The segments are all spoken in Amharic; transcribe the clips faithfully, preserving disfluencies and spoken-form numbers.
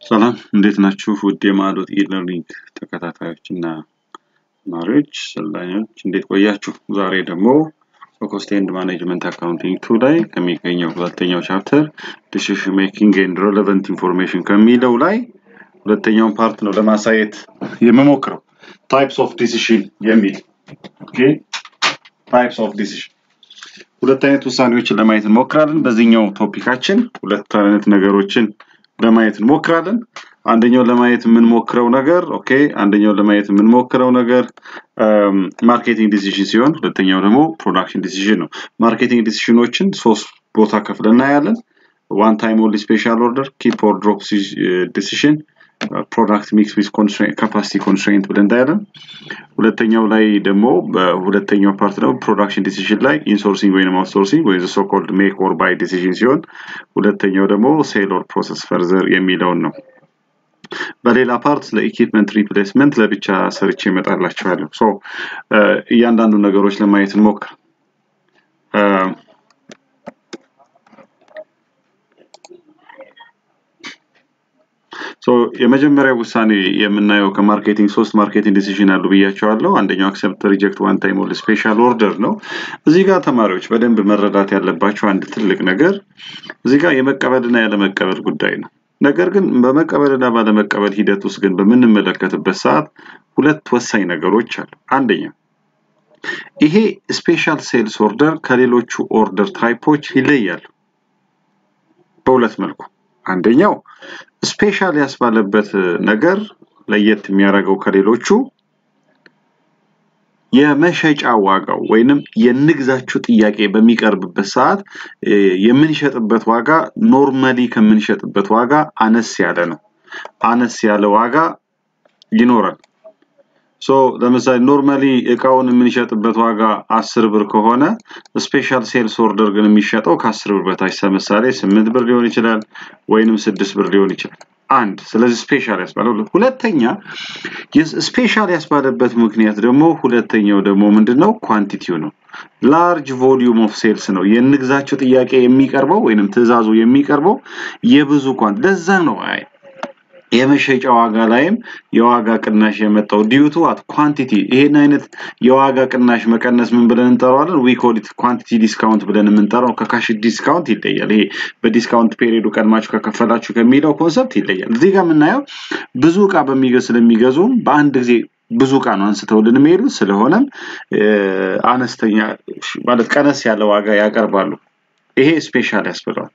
ሰላም እንዴት ናችሁ ውድ የማዶት ኢለርኒንግ ተከታታዮችና ማሪዎች ሰላኞች እንዴት ቆያችሁ ዛሬ ደግሞ ኮስት ኤንድ ማኔጅመንት አካውንቲንግ ቱ ላይ ከሚገኘው ሁለተኛው ቻፕተር ዲሲዥን ሜኪንግ ኤንድ ሬሌቫንት ኢንፎርሜሽን ከሚለው ላይ ሁለተኛው ፓርት ነው ለማሳየት የምሞክረው ታይፕስ ኦፍ ዲሲዥን የሚል ኦኬ ታይፕስ ኦፍ ዲሲዥን ሁለት አይነት ውሳኔዎችን ለማየት እንሞክራለን በዚህኛው ቶፒካችን ሁለት አይነት ነገሮችን ለማየት እንሞክራለን አንደኛው ለማየት ምን ሞክረው ነገር ኦኬ አንደኛው ለማየት ምን ሞክረው ነገር ማርኬቲንግ ዲሲዥን ሲሆን ሁለተኛው ደግሞ ፕሮዳክሽን ዲሲዥን ነው ማርኬቲንግ ዲሲዥኖችን ሶስት ቦታ ከፍለና ያለን one time only special order keep or drop decision product mix with constraint capacity constraint ብለን ታያለን ሁለተኛው ላይ ደግሞ በሁለተኛው ፓርት ነው ፕሮዳክሽን ዲሲዥን ላይ ኢንሶርሲንግ ወይ አውትሶርሲንግ ወይ the so called make or buy decision ሲሆን ሁለተኛው ደግሞ ሴል ኦር ፕሮሰስ ፈርዘር የሚለው ነው በሌላ ፓርት ለኢኩዊፕመንት ሪፕሌስመንት ለብቻ ሰርች ይመጣላችኋለሁ ሶ እያንዳንዱ ነገሮች ለማየት እንሞክር So የመጀመሪያው ውሳኔ የምናየው ከማርኬቲንግ ሶስት ማርኬቲንግ ዲሲዥን አሉ ብያቸዋለሁ አንደኛው አክሰፕት ሪጀክት ዋን ታይም ኦል ስፔሻል ኦርደር ነው እዚህ ጋር ተማሪዎች በደንብ መረዳት ያለባቸው አንድ ትልቅ ነገር እዚህ ጋር የመቀበልና ያለመቀበል ጉዳይ ነው ነገር ግን በመቀበልና ባለመቀበል ሂደት ውስጥ ግን በመንመለከትበት ሰዓት ሁለት ወሳኝ ነገሮች አሉ አንደኛው ይሄ ስፔሻል ሴልስ ኦርደር ከሌሎቹ ኦርደር ታይፖች ይለያል በሁለት መልኩ አንደኛው ስፔሻል ያስባለበት ነገር ለየት የሚያደርገው ከሌሎቹ የመሸጫ ዋጋው ወይንም የንግዛቹ ጥያቄ በሚቀርብበት ሰዓት የምንሸጥበት ዋጋ ኖርማሊ ከምንሸጥበት ዋጋ አነስ ያለ ነው አነስ ያለ ዋጋ ይኖራል ሶ ለምሳሌ ኖርማሊ እቃውን የምንሸጥበት ዋጋ አስር ብር ከሆነ ስፔሻል ሴልስ ኦርደር ግን የሚሸጠው ከ10 ብር በታች ለምሳሌ ስምንት ብር ሊሆን ይችላል ወይንም ስድስት ብር ሊሆን ይችላል አንድ ስለዚህ ስፔሻል ያስባለው ሁለተኛ የስፔሻል ያስባለበት ምክንያት ደግሞ ሁለተኛው ደግሞ ምንድነው ኳንቲቲው ነው ላርጅ ቮሊዩም ኦፍ ሴልስ ነው የንግዛቸው ጥያቄ የሚቀርበው ወይንም ትዕዛዙ የሚቀርበው የብዙ ኳንት ለዛ ነው አይ የመሸጫ ዋጋ ላይም የዋጋ ቅናሽ የመጣው ዲዩ ቱ ዋት ኳንቲቲ ይሄን አይነት የዋጋ ቅናሽ መቀነስ ምን ብለን እንጠራዋለን we call it quantity discount ብለን እንጠራው ከካሽ ዲስካውንት ይለያል ይሄ በዲስካውንት ፔሪዮዱ ቀድማችሁ ከከፈላችሁ ከሚለው ኮንሰፕት ይለያል እዚህ ጋር ምናየው ብዙ ዕቃ በሚገዝ ስለሚገዙ በአንድ ጊዜ ብዙ ዕቃ ነው አንስተውልን የሚሄዱ ስለሆነም አነስተኛ ማለት ቀነስ ያለ ዋጋ ያቀርባሉ ይሄ ስፔሻል ያስብላል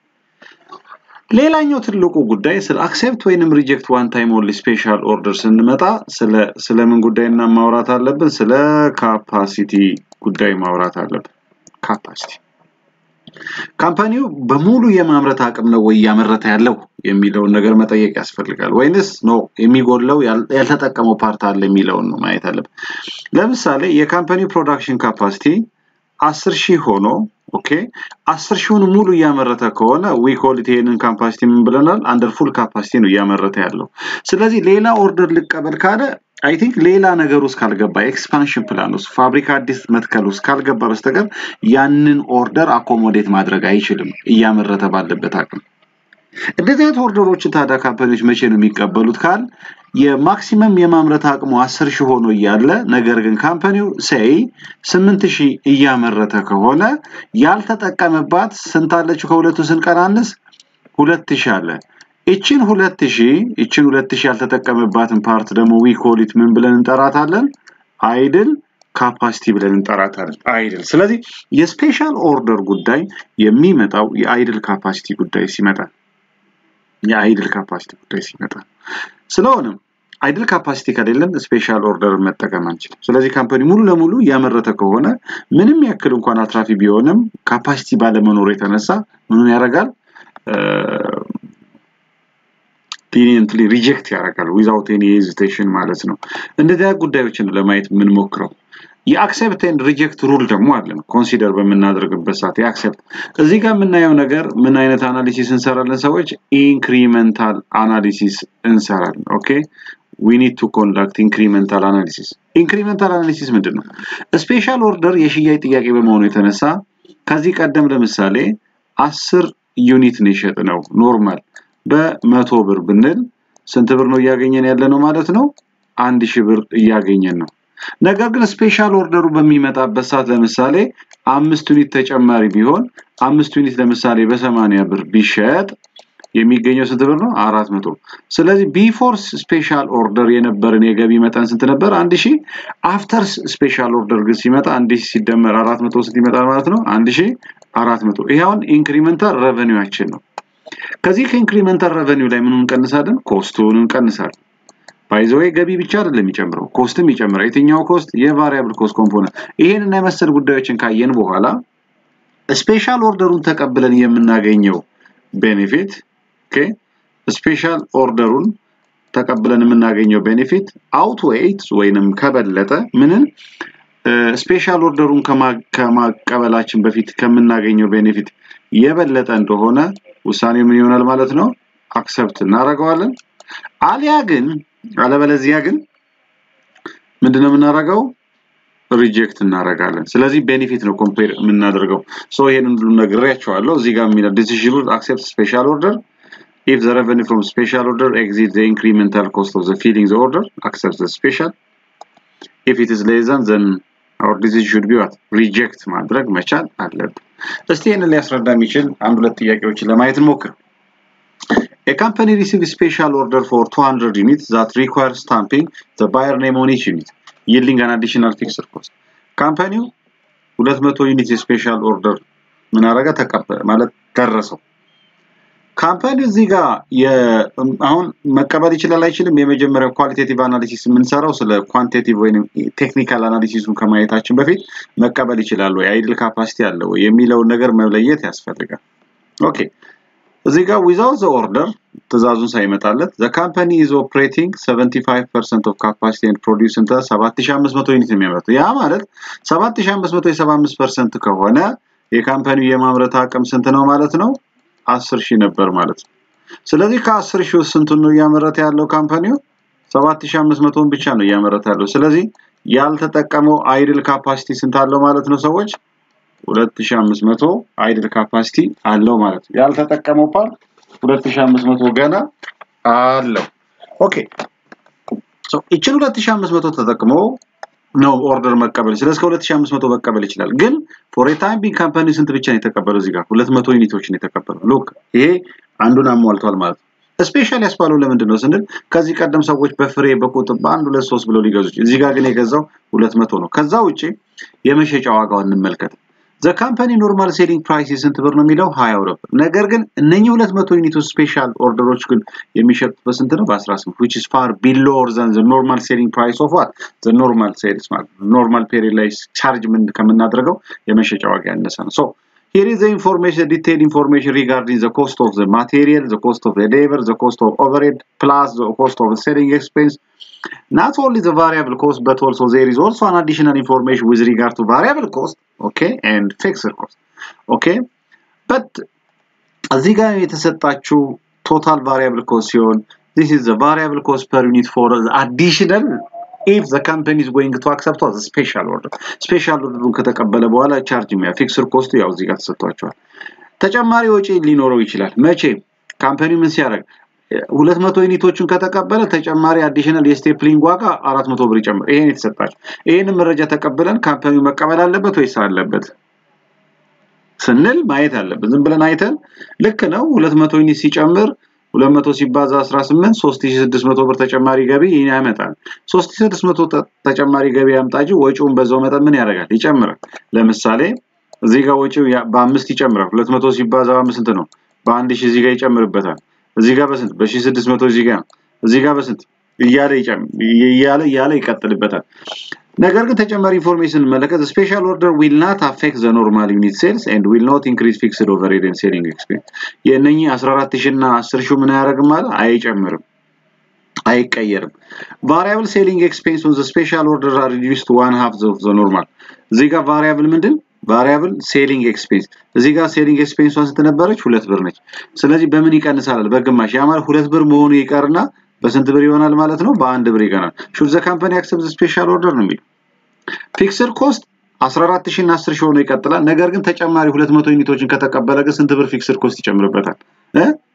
ሌላኛው ትልቁ ጉዳይ ስለ አክሰፕት ወይንም ሪጀክት ዋን ታይም ኦንሊ ስፔሻል ኦርደር ስንመጣ ስለ ስለምን ጉዳይና ማውራት አለብን ስለ ካፓሲቲ ጉዳይ ማውራት አለብን ካፓሲቲ ካምፓኒው በሙሉ የማምረት አቅም ነው ወይ ያመረተ ያለው የሚለው ነገር መጠየቅ ያስፈልጋል ወይንስ ነው የሚጎለው ያልተጠቀመው ፓርት አለ የሚለው ነው ማየት አለብን ለምሳሌ የካምፓኒው ፕሮዳክሽን ካፓሲቲ አስር ሺህ ሆኖ ኦኬ አስር ሺውን ሙሉ ያመረተ ከሆነ we call it ይሄንን ካፓሲቲ ምን ብለናል አንደር ፉል ካፓሲቲ ነው ያመረተ ያለው ስለዚህ ሌላ ኦርደር ልቀበል ካለ I think ሌላ ነገር ውስጥ ካልገባ ኤክስፓንሽን ፕላን ውስጥ ፋብሪካ አዲስ መትከል ውስጥ ካልገባ በስተቀር ያንን ኦርደር አኮሞዴት ማድረግ አይችልም ያመረተ ባለበት አቅም እንደዚህ አይነት ኦርደሮችን ታዳ ካምፓኒዎች መቼ ነው የሚቀበሉት ካል የማክሲመም የማምረት አቅሙ አስር ሺህ ሆኖ ያለ ነገር ግን ካምፓኒው say ስምንት ሺህ እያመረተ ከሆነ ያልተጠቀመባት ስንታለች ከሁለቱ ስንቀናንስ ሁለት ሺህ አለ እቺን ሁለት ሺህ እቺን ሁለት ሺህ ያልተጠቀመባትን ፓርት ደግሞ we call it ምን ብለን እንጠራታለን አይድል ካፓሲቲ ብለን እንጠራታለን አይድል ስለዚህ የስፔሻል ኦርደር ጉዳይ የሚመጣው የአይድል ካፓሲቲ ጉዳይ ሲመጣ የአይድል ካፓሲቲ ጉዳይ ሲመጣ ስለሆነ አይድል ካፓሲቲ ከሌለን ስፔሻል ኦርደር መጠቀም አንችልም ስለዚህ ካምፓኒ ሙሉ ለሙሉ ያመረተ ከሆነ ምንም ያክል እንኳን አትራፊ ቢሆንም ካፓሲቲ ባለመኖር የተነሳ ምኑን ያረጋል ዲኒንትሊ ሪጀክት ያረጋል without any hesitation ማለት ነው እንደዚያ ጉዳዮችን ለማየት ምን ሞክረው የአክሰፕት ኤንድ ሪጀክት ሩል ደግሞ አለ ኮንሲደር በመናደርግበት ሰዓት የአክሰፕት እዚህ ጋር ምናየው ነገር ምን አይነት አናሊሲስ እንሰራለን ሰዎች ኢንክሪመንታል አናሊሲስ እንሰራለን ኦኬ we need to conduct incremental analysis incremental analysis ምንድነው ስፔሻል ኦርደር የሽያጭ ጥያቄ በመሆኑ የተነሳ ከዚህ ቀደም ለምሳሌ አስር ዩኒት ነው ይሸጥ ነው ኖርማል በመቶ ብር ብንል ስንት ብር ነው ያገኘን ያለ ነው ማለት ነው አንድ ሺህ ብር ያገኘን ነው ነገር ግን ስፔሻል ኦርደሩ በሚመጣበት ሰዓት ለምሳሌ አምስት ዩኒት ተጨማሪ ቢሆን አምስት ዩኒት ለምሳሌ በ80 ብር ቢሸጥ የሚገኘው ስንት ብር ነው አራት መቶ ስለዚህ ቢፎር ስፔሻል ኦርደር የነበረን የገቢ መጠን ስንት ነበር አንድ ሺህ አፍተር ስፔሻል ኦርደር ግን ሲመጣ አንድ ሺህ ሲደመር አራት መቶ ስንት ይመጣል ማለት ነው አንድ ሺህ አራት መቶ ይሄውን ኢንክሪመንታል ሬቨኒውአችን ነው ከዚህ ከኢንክሪመንታል ሬቨኒው ላይ ምኑን ቀንሳለን ኮስቱን እንቀንሳለን ባይዘው ገቢ ብቻ አይደለም የሚጨምረው ኮስትም ይጨምራል የትኛው ኮስት የቫሪያብል ኮስት ኮምፖነንት ይሄንና መሰል ጉዳዮችን ካየን በኋላ ስፔሻል ኦርደሩን ተቀብለን የምናገኘው ቤኔፊት ኦኬ ስፔሻል ኦርደሩን ተቀብለን የምናገኘው ቤኔፊት አውትዌይት ወይንም ከበለጠ ምንን ስፔሻል ኦርደሩን ከማቀበላችን በፊት ከምናገኘው ቤኔፊት የበለጠ እንደሆነ ውሳኔው ምን ይሆናል ማለት ነው አክሰፕት እናደርጋለን አሊያ ግን አለበለዚያ ግን ምንድነው የምናደርገው ሪጀክት እናደርጋለን ስለዚህ ቤኔፊት ነው ኮምፔር የምናደርገው ሶ ይሄንን ሁሉ ነግሬያችኋለሁ እዚህ ጋር የሚለው decision accept special order if the revenue from special order exceeds the incremental cost of the filling the order accept the special if it is less than then our decision should be what reject ማድረግ መቻል አለብን እስቲ ይሄንን ሊያስረዳ የሚችል አንድ ሁለት ጥያቄዎችን ለማየት እንሞክር A company receives a special order for two hundred units that requires stamping the buyer name on each unit, yielding an additional fixed cost. Company two hundred units special order ምን አረጋ ተቀበለ ማለት ደረሰው ካምፓኒው እዚህ ጋር አሁን መቀበል ይችላል አይችልም የመጀመሪያው ኳሊቴቲቭ አናሊሲስ ምን ሰራው ስለ ኳንቲቲቭ ወይ ቴክኒካል አናሊሲሱን ከማየታችን በፊት መቀበል ይችላል ወይ አይድል ካፓሲቲ አለ ወይ የሚለው ነገር መለየት ያስፈልጋል ኦኬ እዚህ ጋር without the order ተዛዙን ሳይመጣለት the company is operating seventy-five percent of capacity and producing seven thousand five hundred ዩኒት የሚያመርተው ያ ማለት seven thousand five hundred seventy-five percent ከሆነ የካምፓኒው የማምረት አቅም ስንት ነው ማለት ነው አስር ሺህ ነበር ማለት ነው ስለዚህ ከ10 ሺህ ስንቱን ነው ያመረተ ያለው ካምፓኒው seven thousand five hundred ብቻ ነው ያመረተ ያለው ስለዚህ ያልተጠቀመው አይድል ካፓሲቲ ስንት አለው ማለት ነው ሰዎች two thousand five hundred አይድል ካፓሲቲ አለው ማለት ነው ያልተጠቀመው ፓርት two thousand five hundred ገና አለው ኦኬ ሶ እቺን two thousand five hundred ተጠቅሞ ነው ኦርደር መቀበል ስለዚህ two thousand five hundred መቀበል ይችላል ግን for a time being company ስንት ብቻ ነው የተቀበለው እዚህ ጋር two hundred ዩኒቶችን የተቀበለው ሉክ ይሄ አንዱን አሟልቷል ማለት ነው ስፔሻሊ ያስባለው ለምንድን ነው ስንል ከዚህ ቀደም ሰዎች በፍሬ በቁጥር በአንድ ሁለት ሶስት ብለው ሊገዙ እዚህ ጋር ግን የገዛው two hundred ነው ከዛ ውጪ የመሸጫ ዋጋውን እንመልከት The company normal selling price is ስንት ብር ነው የሚለው twenty ብር ነገር ግን እነኚህ two hundred ዩኒቶች ስፔሻል ኦርደሮች ግን የሚሸጡት በስንት ነው በ18 which is far below than the normal selling price of what the normal sales ማለት normal period ላይ ቻርጅ ምን ከመናደርገው የመሸጫ ዋጋ ያነሰ ነው so here is the information detailed information regarding the cost of the material the cost of the labor the cost of overhead plus the cost of the selling expense not only the variable cost but also there is also an additional information with regard to variable cost okay and fixed cost okay but እዚህ ጋር የተሰጣችሁ total variable cost ሲሆን this is the variable cost per unit for the additional if the company is going to accept the special order special order ከተቀበለ በኋላ ቻርጅ የሚያ fixed cost ያው እዚህ ጋር ተሰጥቷቸዋል ተጨማሪ ወጪ ሊኖረው ይችላል መቼ ካምፓኒው ምን ሲያደርግ two hundred ዩኒቶችን ከተቀበለ ተጨማሪ አዲሽናል የስቴፕሊንግ ዋጋ four hundred ብር ይጨምር ይሄን የተሰጣች ይሄን መረጃ ተቀበለን ካምፓኒው መቀበል አለበት ወይስ አለበት ስንል ማየት አለበት ዝም ብለን አይተን ልክ ነው two hundred ዩኒት ሲጨምር two hundred ሲባዛ eighteen three thousand six hundred ብር ተጨማሪ ገቢ ያመጣል three thousand six hundred ተጨማሪ ገቢ ያምጣጂ ወጪውን በዛው መጠን ምን ያደርጋል ይጨምራል ለምሳሌ እዚህ ጋር ወጪው በ5 ይጨምራል two hundred ሲባዛ በ5 ስንት ነው በ1000 እዚህ ጋር ይጨምርበታል እዚህ ጋር በስንት በ1600 እዚህ ጋር እዚህ ጋር በስንት ይያለ ይጨም ይያለ ያለ ይቀጥልበታል ነገር ግን ተጨማሪ ኢንፎርሜሽን መለከት special order will not affect the normal unit sales and will not increase fixed overhead and selling expense የነኚህ fourteen thousand እና ten thousand ምን ያደርግም ማለት አይጨምርም አይቀየርም variable selling expense on the special order are reduced to one half of the normal እዚህ ጋር variable ምንድን variable selling expense እዚህ ጋር selling expense ስንት ነበረች two ብር ነች ስለዚህ በምን ይቀንሳል በግማሽ ያ ማለት two ብር መሆኑ ይቀርና በስንት ብር ይሆናል ማለት ነው በአንድ ብር ይቀናል should the company accept the special order ነው የሚል fixed cost fourteen thousand እና ten thousand ሆኖ ይቀጥላል ነገር ግን ተጨማሪ two hundred ዩኒቶችን ከተቀበለ ግን ስንት ብር fixed cost ይጨምርበታል እ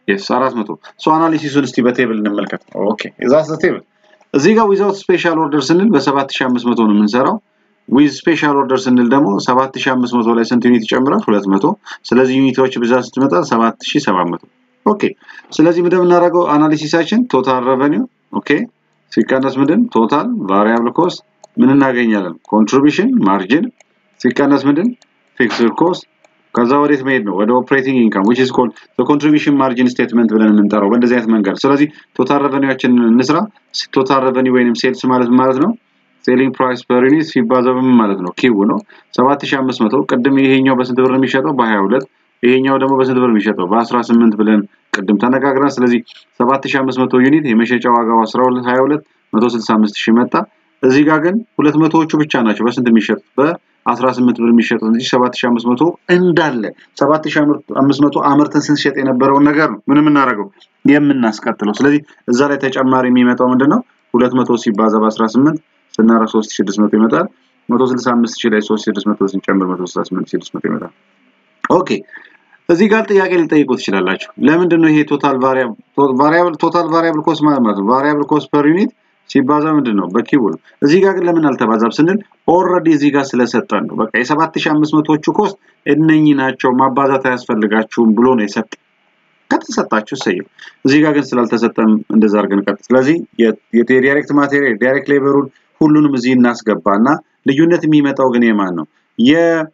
yes አራት መቶ ሶ አናሊሲሱን እስቲ በቴብል እንመልከት ኦኬ that's the table እዚህ ጋር without special order ስንል በ7500 ነው የምንሰራው with special order ስንል ደግሞ7500 ላይ ስንት ዩኒት ይጨምራል ሁለት መቶ ስለዚህ ዩኒቶች ብዛት ስትመጣ ሰባት ሺህ ሰባት መቶ ኦኬ ስለዚህ ምንድነው እናደርገው አናሊሲሳችን ቶታል ሬቨኒው ኦኬ ሲቀነስ ምንድን ቶታል ቫሪያብል ኮስት ምን እናገኛለን ኮንትሪቢዩሽን ማርጂን ሲቀነስ ምንድን ፊክስድ ኮስት ከዛ ወዴት መሄድ ነው ወደ ኦፕሬቲንግ ኢንካም which is called the contribution margin statement ብለን እንጠራው በእንደዚህ አይነት መንገድ ስለዚህ ቶታል ሬቨኒውአችንን እንስራ ቶታል ሬቨኒው ወይንም ሴልስ ማለት ማለት ነው selling price per unit ሲባዛ በምን ማለት ነው ኪው ነው ሰባት ሺህ አምስት መቶ ቅድም ይሄኛው በስንት ብር የሚሸጠው በ22 ይሄኛው ደግሞ በስንት ብር የሚሸጠው በ18 ብለን ቅድም ተነጋግረን ስለዚህ ሰባት ሺህ አምስት መቶ ዩኒት የመሸጫ ዋጋው አስራ ሁለት ሃያ ሁለት መቶ ስልሳ አምስት ሺህ መጣ እዚህ ጋር ግን ሁለት መቶዎቹ ብቻ ናቸው በስንት የሚሸጡት በ18 ብር የሚሸጡት እንጂ ሰባት ሺህ አምስት መቶ እንዳለ ሰባት ሺህ አምስት መቶ አመርተን ስንሸጥ የነበረው ነገር ነው ምንም እናረጋው የምናስቀጥለው ስለዚህ እዛ ላይ ተጨማሪ የሚመጣው ምንድነው ሁለት መቶ ሲባዛ በ18 ስናራ ሶስት ሺህ ስድስት መቶ ይመጣል መቶ ስልሳ አምስት ሺህ ላይ ሶስት ሺህ ስድስት መቶ ስንጨምር መቶ ስልሳ ስምንት ሺህ ስድስት መቶ ይመጣል ኦኬ እዚህ ጋር ጥያቄ ሊጠይቁት ይችላል ለምንድን ነው ይሄ ቶታል ቫሪያብል ቫሪያብል ቶታል ቫሪያብል ኮስት ማለት ነው ቫሪያብል ኮስት ፐር ዩኒት ሲባዛ ምንድነው በኪው ነው እዚህ ጋር ግን ለምን አልተባዛም ስንል ኦሬዲ እዚህ ጋር ስለሰጠን ነው በቃ የ7500ዎቹ ኮስት እነኚህ ናቸው ማባዛት አያስፈልጋችሁም ብሎ ነው የሰጠ ከተሰጣችሁ ሰይ እዚህ ጋር ግን ስላልተሰጠም እንደዛ አድርገን ቀጥ ስለዚህ የዳይሬክት ማቴሪያል ዳይሬክት ሌበሩን ሁሉንም እዚህ እናስገባና ልዩነት የሚመጣው ግን የማን ነው የ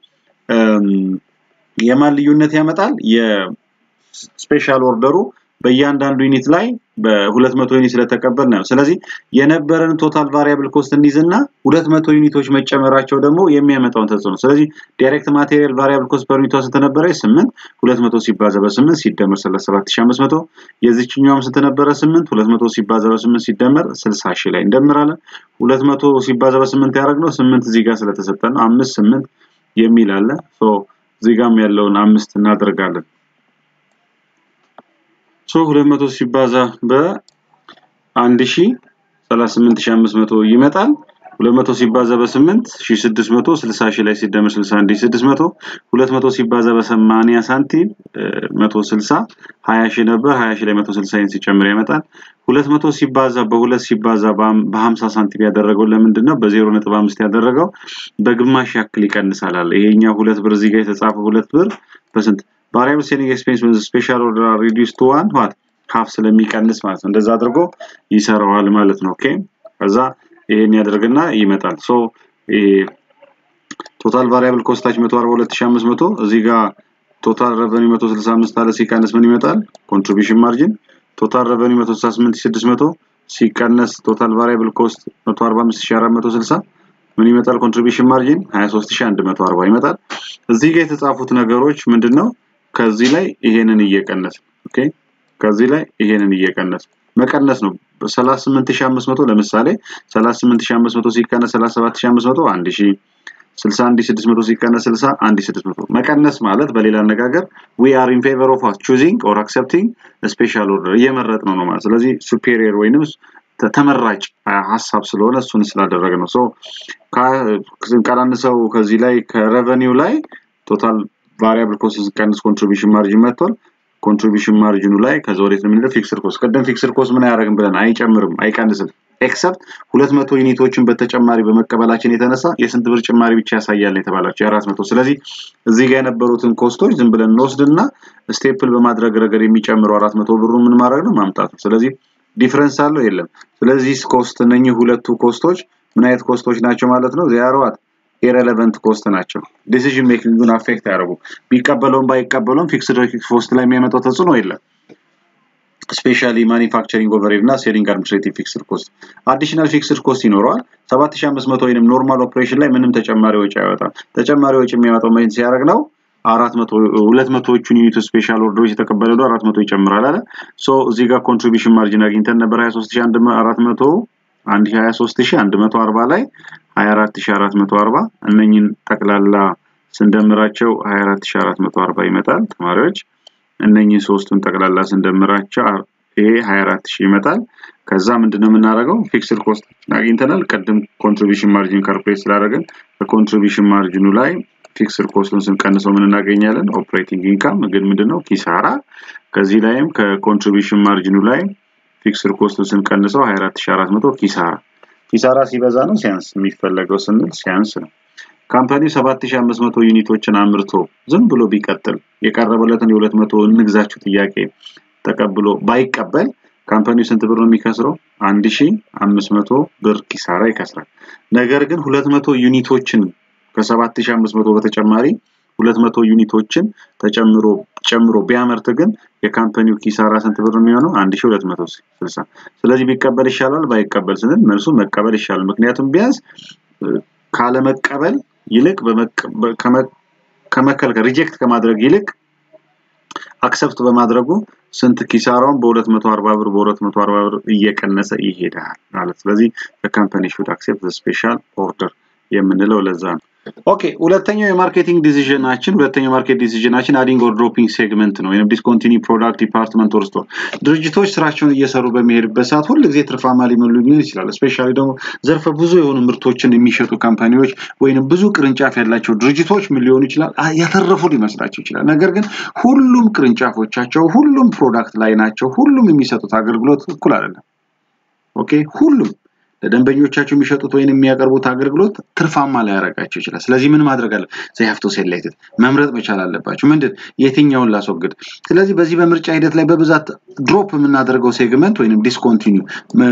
የማን ልዩነት ያመጣል የስፔሻል ኦርደሩ በእያንዳንዱ ዩኒት ላይ በ200 ዩኒት ስለተቀበልን ነው ስለዚህ የነበረን ቶታል ቫሪያብል ኮስት እንይዝና ሁለት መቶ ዩኒቶች መጨመራቸው ደግሞ የሚያመጣው ተጽዕኖ ስለዚህ ዳይሬክት ማቴሪያል ቫሪያብል ኮስት ፐር ዩኒት ተነበረ ስምንት ሁለት መቶ ሲባዛ በ8 ሲደመር ሰላሳ ሰባት ሺህ አምስት መቶ የዚህኛውም ስተነበረ ስምንት ሁለት መቶ ሲባዛ በ8 ሲደመር ስልሳ ሺህ ላይ እንደምራለን ሁለት መቶ ሲባዛ በ8 ያደረግነው ስምንት እዚህ ጋር ስለተሰጠን አምስት ስምንት የሚል አለ ሶ እዚህ ጋርም ያለውን አምስት እናደርጋለን ሶ ሁለት መቶ ሲባዛ በ አንድ ሺህ ሰላሳ ስምንት ሺህ አምስት መቶ ይመጣል ሁለት መቶ ሲባዛ በ8 ሺህ ስድስት መቶ ስልሳ ሺህ ላይ ሲደመር ስልሳ አንድ ሺህ ስድስት መቶ ሁለት መቶ ሲባዛ በ80 ሳንቲም መቶ ስልሳ ሃያ ሺህ ነበር ሃያ ሺህ ላይ መቶ ስልሳ ሲጨምር ይመጣል ሁለት መቶ ሲባዛ በ2 ሲባዛ በ50 ሳንቲም ያደረገው ለምንድነው በ0 ነጥብ አምስት ያደረገው በግማሽ ያክል ይቀንሳል አለ ይሄኛው ሁለት ብር እዚህ ጋር የተጻፈው ሁለት ብር በስንት variable selling expense when the special order are reduced to one what half ስለሚቀንስ ማለት ነው እንደዛ አድርጎ ይሰራዋል ማለት ነው ኦኬ ከዛ ይሄን ያደርግና ይመጣል ሶ ቶታል variable ኮስታች መቶ አርባ ሁለት ሺህ አምስት መቶ እዚህ ጋር ቶታል revenue መቶ ስልሳ አምስት አለ ሲቀንስ ምን ይመጣል contribution margin ቶታል revenue መቶ ስልሳ ስምንት ሺህ ስድስት መቶ ሲቀንስ ቶታል variable cost መቶ አርባ አምስት ሺህ አራት መቶ ስልሳ ምን ይመጣል contribution margin ሃያ ሶስት ሺህ አንድ መቶ አርባ ይመጣል እዚህ ጋር የተጻፉት ነገሮች ምንድነው ከዚህ ላይ ይሄንን እየቀነስ ኦኬ ከዚህ ላይ ይሄንን እየቀነስ መቀነስ ነው ሰላሳ ስምንት ሺህ አምስት መቶ ለምሳሌ ሰላሳ ስምንት ሺህ አምስት መቶ ሲቀነስ ሰላሳ ሰባት ሺህ አምስት መቶ አንድ ሺህ ስልሳ አንድ ሺህ ስድስት መቶ ሲቀነስ ስልሳ አንድ ሺህ ስድስት መቶ መቀነስ ማለት በሌላ አነጋገር we are in favor of choosing or accepting a special order እየመረጥነው ነው ማለት ስለዚህ superior ወይንም ተመራጭ ሐሳብ ስለሆነ እሱን ስላደረግነው ሶ ካላንሰው ከዚህ ላይ ከሬቨኒው ላይ ቶታል variable cost ሲቀንስ contribution margin መጥቷል contribution margin ላይ ከዘወሬት ምን ፊክስድ ኮስት ቀደም ፊክስድ ኮስት ምን ያደርግም ብለን አይጨምርም አይቀንስም ኤክሰፕት ሁለት መቶ ዩኒቶችን በተጨማሪ በመቀበላችን የተነሳ የስንት ብር ጭማሪ ብቻ ያሳያል የተባላቸው አራት መቶ ስለዚህ እዚህ ጋር የነበሩትን ኮስቶች ዝም ብለን እንወስድና ስቴፕል በማድረግ ረገድ የሚጨምረው አራት መቶ ብሩ ምን ማድረግ ነው ማምጣት ስለዚህ ዲፈረንስ አለው የለም ስለዚህ ኮስት እነኚህ ሁለቱ ኮስቶች ምን አይነት ኮስቶች ናቸው ማለት ነው they are what irrelevant cost ናቸው decision making ን affect ያደርጉ ቢቀበለውም ባይቀበለውም fixed cost ላይ የሚያመጣው ተጽዕኖ የለም especially manufacturing overhead እና selling administrative fixed cost additional fixed cost ይኖራል ሰባት ሺህ አምስት መቶ ወይንም ኖርማል ኦፕሬሽን ላይ ምንም ተጨማሪ ወጪ አይወጣም ተጨማሪ ወጪ የሚያወጣው ምን ሲያደርግ ነው አራት መቶ ሁለት መቶዎቹን ዩኒት ስፔሻል ኦርደሮች የተቀበለው አራት መቶ ይጨምራል አለ ሶ እዚህ ጋር contribution margin አግኝተን ነበር ሃያ ሶስት ሺህ አራት መቶ አንድ ሺህ ሃያ ሶስት ሺህ አንድ መቶ አርባ ላይ ሃያ አራት ሺህ አራት መቶ አርባ እነኚህን ተቀላላ ስንደምራቸው ሃያ አራት ሺህ አራት መቶ አርባ ይመጣል ተማሪዎች እነኚህ ሶስቱን ተቀላላ ስንደምራቸው ይሄ ሃያ አራት ሺህ ይመጣል ከዛ ምንድነው የምናደርገው ፊክስድ ኮስት አግኝተናል ቀደም contribution margin ካልኩሌት ስላደረግን በcontribution margin ላይ ፊክስድ ኮስቱን ስንቀንሰው ምን እናገኛለን ኦፕሬቲንግ ኢንካም ግን ምንድነው ኪሳራ ከዚህ ላይም ከኮንትሪቢዩሽን ማርጂኑ ላይ ፊክስድ ኮስቱን ስንቀንሰው ሃያ አራት ሺህ አራት መቶ ኪሳራ ኪሳራ ሲበዛ ነው ሲያንስ የሚፈልገው ስንል ሲያንስ ነው ካምፓኒው ሰባት ሺህ አምስት መቶ ዩኒቶችን አምርቶ ዝም ብሎ ቢቀጥል የቀረበለትን ሁለት መቶ እንግዛችሁ ጥያቄ ተቀብሎ ባይቀበል ካምፓኒው ስንት ብር ነው የሚከስረው አንድ ሺህ አምስት መቶ ብር ኪሳራ ይከስራል ነገር ግን ሁለት መቶ ዩኒቶችን ከሰባት ሺህ አምስት መቶ በተጨማሪ ሁለት መቶ ዩኒቶችን ተጨምሮ ጨምሮ ቢያመርት ግን የካምፓኒው ኪሳራ ስንት ብር ነው የሚሆነው አንድ ሺህ ሁለት መቶ ስልሳ ስለዚህ ቢቀበል ይሻላል ባይቀበል ስንል መልሱ መቀበል ይሻላል ምክንያቱም ቢያንስ ካለ መቀበል ይልቅ ከመከልከል ሪጀክት ከማድረግ ይልቅ አክሰፕት በማድረጉ ስንት ኪሳራውን በ240 ብር በ240 ብር እየቀነሰ ይሄዳል ማለት ስለዚህ the company should accept the special order የምንለው ለዛ ነው ኦኬ ሁለተኛው የማርኬቲንግ ዲሲዥናችን ሁለተኛው ማርኬት ዲሲዥናችን አዲንግ ኦር ድሮፒንግ ሴግመንት ነው ወይንም ዲስኮንቲኒ ፕሮዳክት ዲፓርትመንት ኦር ስቶር ድርጅቶች ስራቸውን እየሰሩ በመሄድበት ሰዓት ሁሉ ጊዜ ትርፋማ ሊመሉ ይችላል ስፔሻሊ ደግሞ ዘርፈ ብዙ የሆኑ ምርቶችን የሚሸጡ ካምፓኒዎች ወይንም ብዙ ቅርንጫፍ ያላቸው ድርጅቶች ምን ሊሆኑ ይችላል ያተረፉ ሊመስላቸው ይችላል ነገር ግን ሁሉም ቅርንጫፎቻቸው ሁሉም ፕሮዳክት ላይ ናቸው ሁሉም የሚሰጡት አገልግሎት እኩል አይደለም ኦኬ ሁሉም ለደንበኞቻቸው የሚሸጡት ወይንም የሚያቀርቡት አገልግሎት ትርፋማ ላይ ያረጋቸው ይችላል ስለዚህ ምን ማድረግ አለ they have to select it መምረጥ መቻል አለባቸው ምንድን የትኛውን ላስወግድ ስለዚህ በዚህ በምርጫ ሂደት ላይ በብዛት ድሮፕ የምናደርገው ሴግመንት ወይንም ዲስኮንቲኒው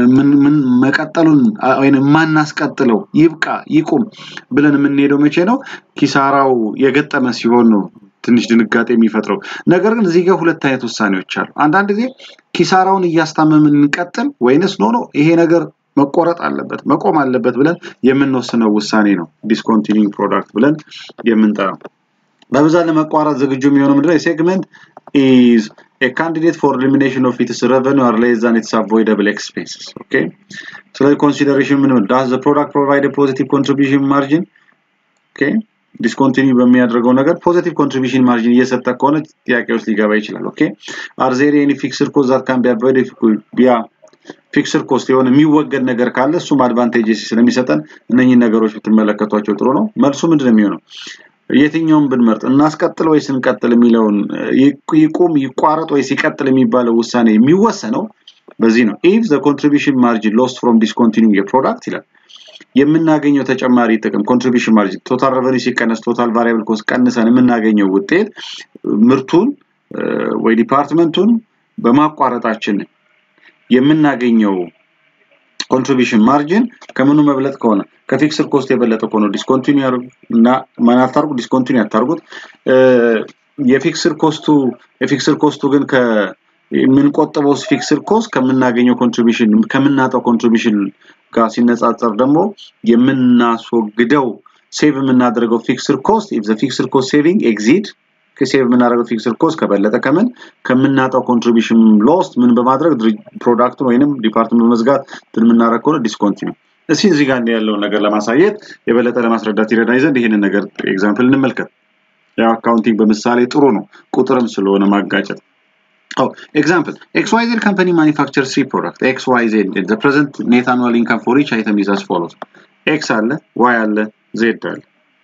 ምን መቀጠሉን ወይንም ማናስቀጥለው ይብቃ ይቁም ብለን የምንሄደው መቼ ነው ኪሳራው የገጠመ ሲሆን ነው ትንሽ ድንጋጤ የሚፈጥረው ነገር ግን እዚህ ጋር ሁለት አይነት ውሳኔዎች አሉ አንዳንድ ጊዜ ኪሳራውን እያስታመምን እንቀጥል ወይንስ ኖ ኖ ይሄ ነገር መቆረጥ አለበት መቆም አለበት ብለን የምንወስነው ውሳኔ ነው ዲስኮንቲኒንግ ፕሮዳክት ብለን የምንጠራው በብዛት ለመቋረጥ ዝግጁ የሚሆነው ምንድነው ሴግመንት is a candidate for elimination of its revenue or less than its avoidable expenses okay so the consideration ምን does the product provide a positive contribution margin okay discontinue በሚያደርገው ነገር positive contribution margin እየሰጠ ከሆነ ጥያቄዎች ሊገባ ይችላል okay are there any fixed costs that can be avoided via fixed cost የሆነ የሚወገድ ነገር ካለ እሱም አድቫንቴጅስ ስለሚሰጠን እነኚህ ነገሮች ብትመለከቷቸው ጥሩ ነው መልሱ ምንድነው የሚሆነው የትኛውን ብንመርጥ እናስቀጥል ወይስ እንቀጥል የሚለውን ይቆም ይቋረጥ ወይስ ይቀጥል የሚባለው ውሳኔ የሚወሰነው በዚህ ነው if the contribution margin lost from discontinuing a product ይላል የምናገኘው ተጨማሪ ጥቅም contribution margin total revenue ሲቀነስ total variable cost ቀንሰን የምናገኘው ውጤት ምርቱን ወይ ዲፓርትመንቱን በማቋረጣችን የምናገኘው contribution margin ከመኑ መብለጥ ከሆነ ከፊክስድ ኮስት የበለጠ ከሆነ ዲስኮንቲኒዩ እና ማናታርጉ ዲስኮንቲኒዩ አታርጉት የፊክስድ ኮስቱ የፊክስድ ኮስቱ ግን ከ ምን ቆጥበው ፊክስድ ኮስት ከምናገኘው contribution ከምናጣው contribution ጋር ሲነጻጸር ደግሞ የምናስወግደው ሴቭ የምናደርገው ፊክስድ ኮስት if the fixed cost saving exceed ከሴቭ የምናደርገው ፊክስድ ኮስት ከበለጠ ከምን ከምናጣው contribution lost ምን በማድረግ ፕሮዳክቱን ወይንም ዲፓርትመንት መዝጋት ምናረከው ዲስኮንቲኒዩ እሺ እዚህ ጋር ያለው ነገር ለማሳየት የበለጠ ለማስረዳት ይረዳይ ዘንድ ይሄንን ነገር ኤግዛምፕል እንመልከት ያው አካውንቲንግ በመሳሌ ጥሩ ነው ቁጥርም ስለሆነ ማጋጨት Oh, example, X Y Z company manufactures three products. X Y Z, the present net annual income for each item is as follows. X አለ, Y አለ, Z አለ.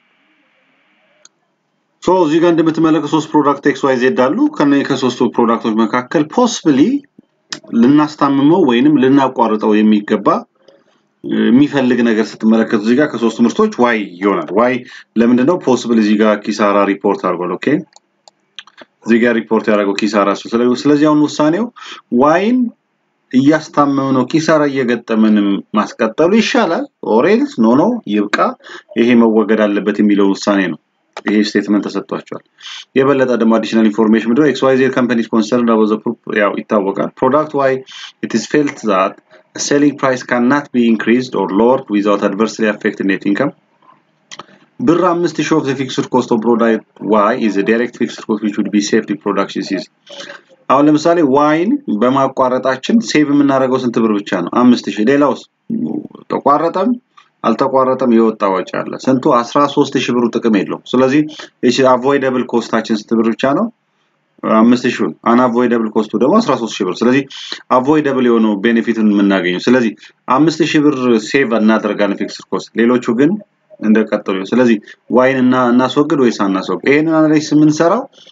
So, እዚህ ጋር እንደምትመለከቱ ሶስት ፕሮዳክት X Y Z አሉ። ከነዚህ ከሶስቱ ፕሮዳክቶች መካከል possibly ልናስታምመው ወይንም ልናቋርጠው የሚገባ የሚፈልግ ነገር ስትመለከቱ እዚህ ጋር ከሶስቱ ምርቶች Y ይሆናል. Y ለምንድነው possibly እዚህ ጋር ኪሳራ ሪፖርት አድርጓል, ኦኬ? እዚህ ጋር ሪፖርት ያደረገው ኪሳራ ስለዚህ አሁን ውሳኔው ዋይን እያስታመመው ነው ኪሳራ እየገጠመንም ማስቀጠሉ ይሻላል ኦሬልስ ኖ ኖ ይብቃ ይሄ መወገድ አለበት የሚለው ውሳኔ ነው ይሄ ስቴትመንት ተሰጥቷቸዋል የበለጠ ደግሞ አዲሽናል ኢንፎርሜሽን ምንድነው X Y Z company is concerned about the ያው ይታወቃል product Y it is felt that a selling price cannot be increased or lowered without adversely affecting net income ብር አምስት ሺህ of the fixed cost of product Y is a direct fixed cost which would be saved if production is አሁን ለምሳሌ ዋይን በማቋረጣችን ሴቭ የምናደርገው ስንት ብር ብቻ ነው አምስት ሺህ ሌላውስ ተቋረጠም አልተቋረጠም የወጣ ወጪ አለ ስንቱ አስራ ሶስት ሺህ ብሩ ጥቅም የለው ስለዚህ እሺ avoidable ኮስታችን ስንት ብር ብቻ ነው አምስት ሺህ unavoidable ኮስቱ ደግሞ አስራ ሶስት ሺህ ብር ስለዚህ avoidable የሆነው ቤኔፊቱን የምናገኘው ስለዚህ አምስት ሺህ ብር ሴቭ እናደርጋለን ፊክስድ ኮስት ሌሎቹ ግን እንደቀጠሉ ስለዚህ ዋይን እና እናስወግድ ወይስ አናስወግድ ይሄንን አናሊሲስ ምን ሰራው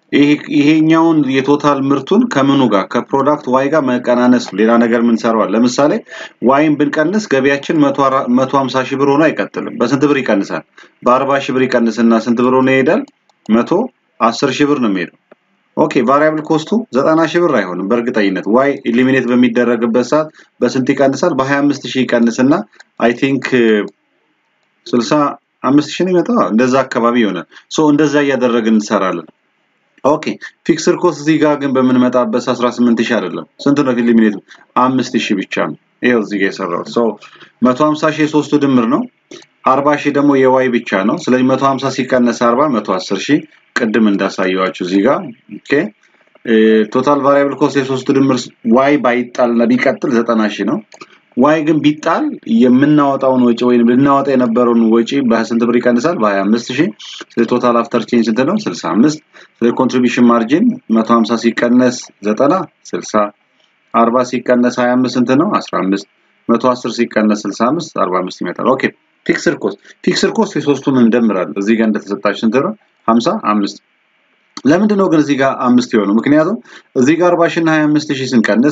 ይሄ ይሄኛውን የቶታል ምርቱን ከምኑ ጋር ከፕሮዳክት ዋይ ጋር መቀናነስ ሌላ ነገር ምን ሰራዋል ለምሳሌ ዋይን ብንቀንስ ገቢያችን መቶ ሃምሳ ሺህ ብር ሆኖ አይቀጥልም በስንት ብር ይቀንሳል በ40 ሺህ ብር ይቀንስና ስንት ብር ሆኖ ይሄዳል መቶ አስር ሺህ ብር ነው የሚሄደው ኦኬ ቫሪያብል ኮስቱ ዘጠና ሺህ ብር አይሆንም በእርግጠኝነት ዋይ ኤሊሚኔት በሚደረግበት ሰዓት በስንት ይቀንሳል በ25 ሺህ ይቀንስና አይ ቲንክ ስልሳ አምስት ሺህ ነው የሚመጣው እንደዛ አካባቢ ይሆናል ሶ እንደዛ ያደረግን እንሰራለን ኦኬ ፊክስድ ኮስት እዚህ ጋር ግን በመንመጣበት አስራ ስምንት ሺህ አይደለም ስንት ነው ኤሊሚኔት አምስት ሺህ ብቻ ነው ይሄው እዚህ ጋር የሰራው ሶ መቶ ሃምሳ ሺህ የሶስቱ ድምር ነው አርባ ሺህ ደግሞ የዋይ ብቻ ነው ስለዚህ መቶ ሃምሳ ሲቀነስ አርባ መቶ አስር ሺህ ቅድም እንዳሳየዋችሁ እዚህ ጋር ኦኬ ቶታል ቫሪያብል ኮስት የሶስቱ ድምር ዋይ ባይጣልና ቢቀጥል ዘጠና ሺህ ነው ዋይ ግን ቢጣል የምናወጣውን ወጪ ወይንም ልናወጣ የነበረውን ወጪ በስንት ብር ይቀንሳል በ25 ሺህ ስለዚህ ቶታል አፍተር ቼንጅ ስንት ነው ስልሳ አምስት ስለዚህ ኮንትሪቢዩሽን ማርጂን መቶ ሃምሳ ሲቀነስ ዘጠና ስልሳ አርባ ሲቀነስ ሃያ አምስት ስንት ነው አስራ አምስት መቶ አስር ሲቀነስ ስልሳ አምስት አርባ አምስት ይመጣል ኦኬ ፊክስድ ኮስት ፊክስድ ኮስት የሶስቱን እንደምራለን እዚህ ጋር እንደተሰጣችሁ ስንት ነው ሃምሳ አምስት ለምንድን ነው ግን እዚህ ጋር አምስት ይሆነው ምክንያቱም እዚህ ጋር አርባ ሺህ እና ሃያ አምስት ሺህ ስንቀንስ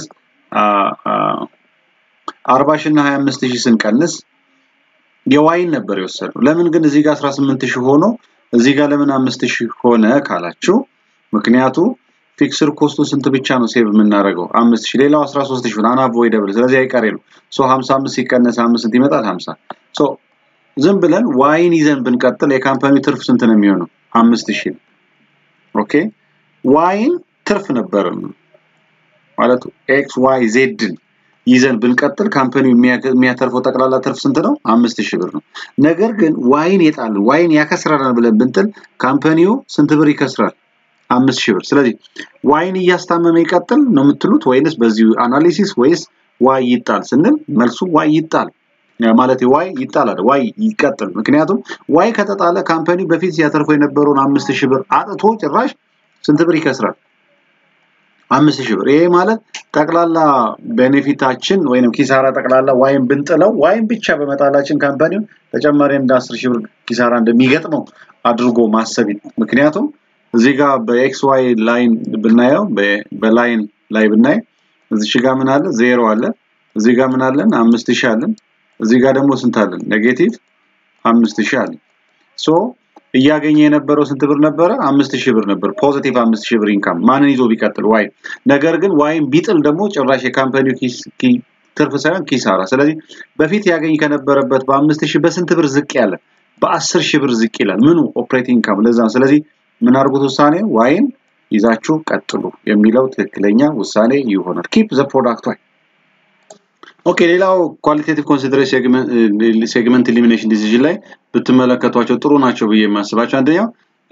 አርባ ሺህ እና ሃያ አምስት ሺህ ስንቀንስ የዋይን ነበር የወሰደው ለምን ግን እዚህ ጋር አስራ ስምንት ሺህ ሆኖ እዚህ ጋር ለምን አምስት ሺህ ሆነ ካላችሁ ምክንያቱ ፊክስድ ኮስቱ ስንት ብቻ ነው ሴቭ የምናደርገው አምስት ሺህ ሌላው አስራ ሶስት ሺህ ነው አንአቮይደብል ስለዚህ አይቀሬ ነው ሶ ሃምሳ አምስት ሲቀነስ አምስት ስንት ይመጣል ሃምሳ ሶ ዝም ብለን ዋይን ይዘን ብንቀጥል የካምፓኒው ትርፍ ስንት ነው የሚሆነው አምስት ሺህ ኦኬ ዋይን ትርፍ ነበር ማለት ኤክስ ዋይ ዜድ ይዘን ብንቀጥል ካምፓኒው የሚያተርፈው ጠቅላላ ትርፍ ስንት ነው አምስት ሺህ ብር ነው ነገር ግን ዋይን ይጣል ዋይን ያከስራል ብለን ብንጥል ካምፓኒው ስንት ብር ይከስራል አምስት ሺህ ብር ስለዚህ ዋይን ያስታመመ ይቀጥል ነው የምትሉት ወይንስ በዚህ አናሊሲስ ወይስ ዋይ ይጣል ስንል መልሱ ዋይ ይጣል ማለት ዋይ ይጣላል ዋይ ይቀጥል ምክንያቱም ዋይ ከተጣለ ካምፓኒ በፊት ያተርፈው የነበረውን አምስት ሺህ ብር አጥቶ ጭራሽ ስንት ብር ይከስራል አምስት ሺህ ብር ይሄ ማለት ጠቅላላ ቤኔፊታችን ወይንም ኪሳራ ጠቅላላ ዋይን ብንጥለው ዋይን ብቻ በመጣላችን ካምፓኒው ተጨማሪ እንደ አስር ሺህ ብር ኪሳራ እንደሚገጥመው አድርጎ ማሰብ ምክንያቱም እዚህ ጋር በኤክስ ዋይ ላይን ብናየው በላይን ላይ ብናይ እዚህ ጋር ምን አለ ዜሮ አለ እዚህ ጋር ምን አለን አምስት ሺህ አለን እዚህ ጋር ደግሞ ስንት አለን ኔጌቲቭ አምስት ሺህ አለ ሶ እያገኘ የነበረው ስንት ብር ነበር አምስት ሺህ ብር ነበር ፖዚቲቭ አምስት ሺህ ብር ኢንካም ማንን ይዞ ቢቀጥል ዋይ ነገር ግን ዋይን ቢጥል ደግሞ ጭራሽ የካምፓኒው ኪስ ትርፍ ሳይሆን ኪሳራ ስለዚህ በፊት ያገኝ ከነበረበት በ5 ሺህ በስንት ብር ዝቅ ያለ በ10 ሺህ ብር ዝቅ ይላል ምኑ ኦፕሬቲንግ ኢንካም ለዛ ስለዚህ ምን አርጉት ውሳኔ ዋይን ይዛችሁ ቀጥሉ የሚለው ትክክለኛ ውሳኔ ይሆናል keep the product ዋይ ኦኬ ሌላው ኳሊቴቲቭ ኮንሲደሬሽን ሴግመንት ኤሊሚኔሽን ዲሲዥን ላይ ብትመለከቷቸው ጥሩ ናቸው ብዬ ማስባቸው አንደኛው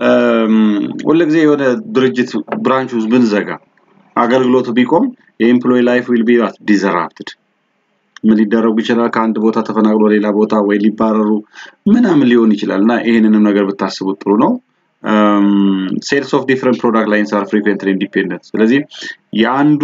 ሁሉ ጊዜ ወደ ድርጅት ብራንች ውስጥ ብንዘጋ አገልግሎቱ ቢቆም የኤምፕሎይ ላይፍ ዊል ቢ ዲስራፕትድ ምን ሊደረጉ ይችላል ከአንድ ቦታ ተፈናቅሎ ሌላ ቦታ ወይ ሊባረሩ ምናምን ሊሆን ይችላልና ይሄንንም ነገር ብታስቡት ጥሩ ነው um sales of different product lines are frequently independent ስለዚህ ያንዱ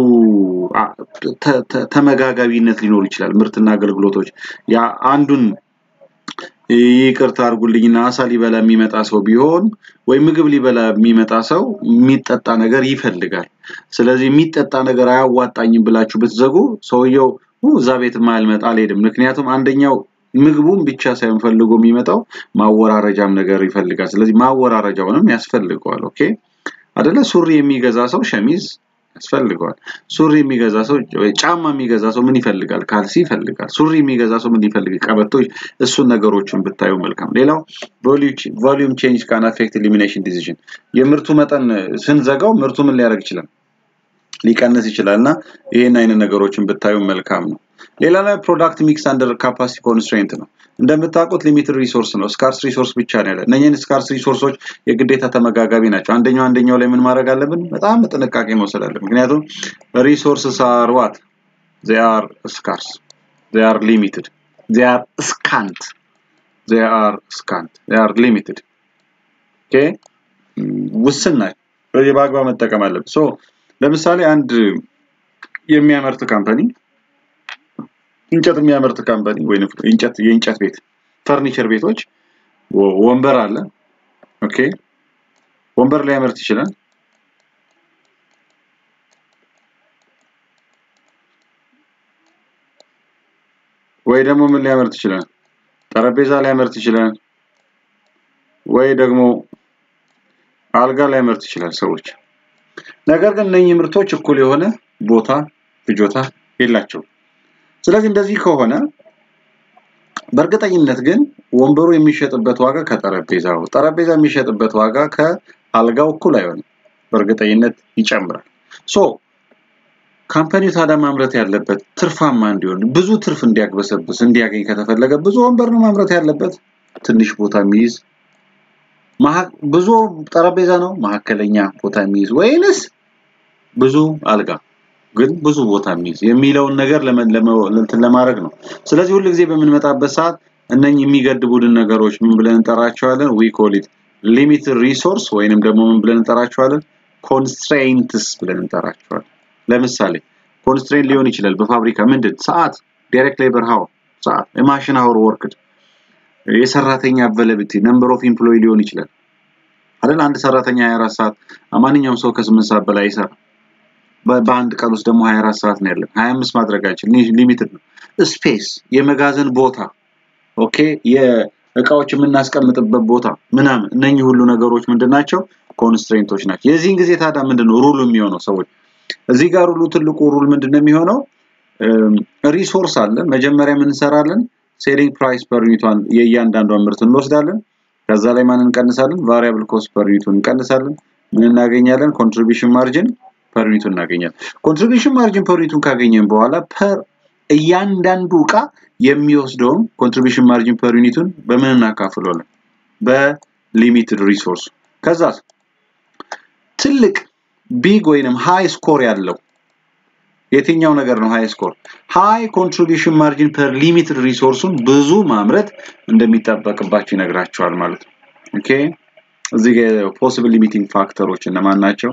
ተመጋጋቢነት ሊኖር ይችላል ምርትና አገልግሎቶች ያ አንዱን ይቅርታ አርጉልኝና አሳ ሊበላ የሚመጣ ሰው ቢሆን ወይ ምግብ ሊበላ የሚመጣ ሰው የሚጠጣ ነገር ይፈልጋል ስለዚህ የሚጠጣ ነገር አያዋጣኝም ብላችሁ ብትዘጉ ሰውየው እዛ ቤት ማልመጣ አልሄድም ምክንያቱም አንደኛው ምግቡን ብቻ ሳይሆን ፈልጎ የሚመጣው ማወራረጃም ነገር ይፈልጋል ስለዚህ ማወራረጃውንም ያስፈልጋል ኦኬ አይደለ ሱሪ የሚገዛ ሰው ሸሚዝ ያስፈልጋል ሱሪ የሚገዛ ሰው ጫማ የሚገዛ ሰው ምን ይፈልጋል ካልሲ ይፈልጋል ሱሪ የሚገዛ ሰው ምን ይፈልጋል ቀበቶች እሱ ነገሮችን ብታዩ መልካም ሌላው ቮሊዩም ቼንጅ ካን አፌክት ኤሊሚኔሽን ዲሲዥን የምርቱ መጠን ስንዘጋው ምርቱ ምን ሊያደርግ ይችላል ሊቀንስ ይችላልና ይሄን አይነት ነገሮችን ብታዩ መልካም ነው ሌላ ላይ ፕሮዳክት ሚክስ አንደር ካፓሲቲ ኮንስትሬንት ነው እንደምታውቁት ሊሚትድ ሪሶርስ ነው ስካርስ ሪሶርስ ብቻ ነው ያለ እነኚህን ስካርስ ሪሶርሶች የግዴታ ተመጋጋቢ ናቸው አንደኛው አንደኛው ላይ ምን ማድረግ አለብን በጣም ጥንቃቄ መውሰድ አለብን ምክንያቱም resources are what they are scarce they are limited they are scant they are scant they are limited okay ውስን ናቸው በየባግባ መጠቀም አለብን ሶ ለምሳሌ አንድ የሚያመርት ካምፓኒ እንጨት የሚያመርት ካምፓኒ ወይ እንጨት የእንጨት ቤት ፈርኒቸር ቤቶች ወንበር አለ ኦኬ ወንበር ላይ ያመርት ይችላል ወይ ደግሞ ምን ሊያመርት ይችላል ጠረጴዛ ሊያመርት ይችላል ወይ ደግሞ አልጋ ሊያመርት ይችላል ሰዎች ነገር ግን እነኚህ ምርቶች እኩል የሆነ ቦታ ፍጆታ የላቸው ስለዚህ እንደዚህ ከሆነ በርግጠኝነት ግን ወንበሩ የሚሸጥበት ዋጋ ከጠረጴዛው ጠረጴዛ የሚሸጥበት ዋጋ ከአልጋው እኩል አይሆንም በርግጠኝነት ይጨምራል ሶ ካምፓኒው ታዲያ ማምረት ያለበት ትርፋማ እንዲሆን ብዙ ትርፍ እንዲያግበሰብስ እንዲያገኝ ከተፈለገ ብዙ ወንበር ነው ማምረት ያለበት ትንሽ ቦታ የሚይዝ ብዙ ጠረጴዛ ነው መሐከለኛ ቦታ የሚይዝ ወይንስ ብዙ አልጋ ግን ብዙ ቦታ የሚይዝ የሚለውን ነገር ለምን ለማድረግ ነው ስለዚህ ሁሉ ጊዜ በመንመጣበት ሰዓት እነኚህ የሚገድቡልን ነገሮች ምን ብለን እንጠራቸዋለን we call it limited resource ወይንም ደግሞ ምን ብለን እንጠራቸዋለን constraints ብለን እንጠራቸዋለን ለምሳሌ constraint ሊሆን ይችላል በፋብሪካ ምንድን ሰዓት direct labor hour ሰዓት machine hour worked የሰራተኛ availability number of employee ሊሆን ይችላል አይደል አንድ ሰራተኛ ሃያ አራት ሰዓት ማንኛውም ሰው ከስምንት ሰዓት በላይ ይሰራ በአንድ ቀን ውስጥ ደግሞ ሃያ አራት ሰዓት ነው ያለው ሃያ አምስት ማድረጋችን ሊሚትድ ነው ስፔስ የመጋዘን ቦታ ኦኬ የእቃዎች የምናስቀምጥበት ቦታ ምናምን እነኚህ ሁሉ ነገሮች ምንድናቸው ኮንስትሬንቶች ናቸው የዚህን ጊዜ ታዲያ ምንድነው ሩሉ የሚሆነው ሰዎች እዚህ ጋር ሩሉ ትልቁ ሩል ምንድነው የሚሆነው ሪሶርስ አለ መጀመሪያ ምን እንሰራለን ሴሊንግ ፕራይስ ፐር ዩኒት የእያንዳንዷን ምርት እንወስዳለን ከዛ ላይ ማንን እንቀንሳለን ቫሪያብል ኮስት ፐር ዩኒት እንቀንሳለን ምን እናገኛለን ኮንትሪቢዩሽን ማርጂን ፐር ዩኒት እናገኛለን ኮንትሪቢዩሽን ማርጂን ፐር ዩኒት ካገኘን በኋላ ፐር እያንዳንዱ ዕቃ የሚወስደው ኮንትሪቢዩሽን ማርጂን ፐር ዩኒቱን በምን እናካፍለዋለን በሊሚትድ ሪሶርስ ከዛ ትልቅ ቢግ ወይንም ሃይ ስኮር ያለው የትኛው ነገር ነው ሃይ ስኮር ሃይ ኮንትሪቢዩሽን ማርጂን ፐር ሊሚትድ ሪሶርሱን ብዙ ማምረት እንደሚጠበቅባቸው ይነግራቸዋል ማለት ነው ኦኬ እዚህ ጋር ፖሲብል ሊሚቲንግ ፋክተሮች እነማን ናቸው